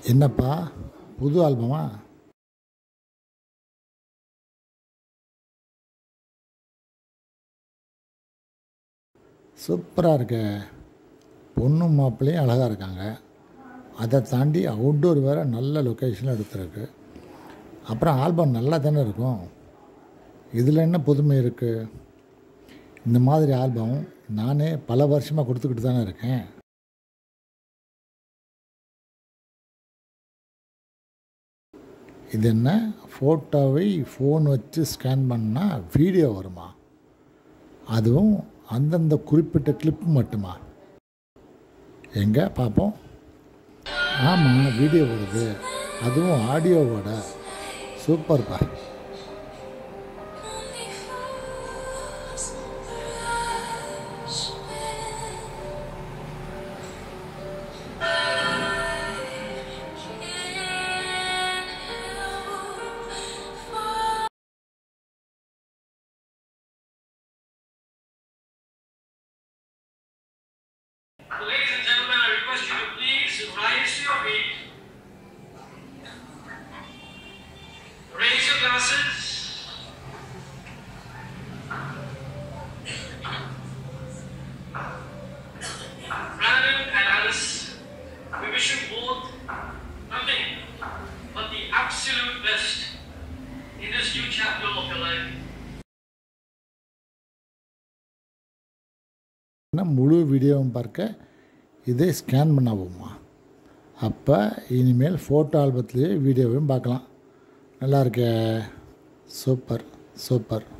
என்னப்பா புது ஆல்பமா? சூப்பராக இருக்க. பொண்ணும் மாப்பிள்ளையும் அழகாக இருக்காங்க. அதை தாண்டி அவுட்டோர் வேறு நல்ல லொக்கேஷனில் எடுத்துருக்கு. அப்புறம் ஆல்பம் நல்லா தானே இருக்கும். இதில் என்ன புதுமை இருக்குது? இந்த மாதிரி ஆல்பம் நானே பல வருஷமாக கொடுத்துக்கிட்டு தானே இருக்கேன். இது என்ன, ஃபோட்டோவை ஃபோன் வச்சு ஸ்கேன் பண்ணால் வீடியோ வருமா? அதுவும் அந்தந்த குறிப்பிட்ட கிளிப்பு மட்டுமா? எங்கே பார்ப்போம். ஆமாம், வீடியோ வருது, அதுவும் ஆடியோவோட. சூப்பர்ப்பா. Ladies and gentlemen, I request you to please rise to your feet. Raise your glasses. Brandon and Alice, we wish you both nothing but the absolute best in this new chapter of your life. முழு வீடியோவும் பார்க்க இதே scan பண்ணாகுமா? அப்போ இனிமேல் photo ஆல்பத்துலேயே வீடியோவையும் பார்க்கலாம். நல்லா இருக்கே. Super super.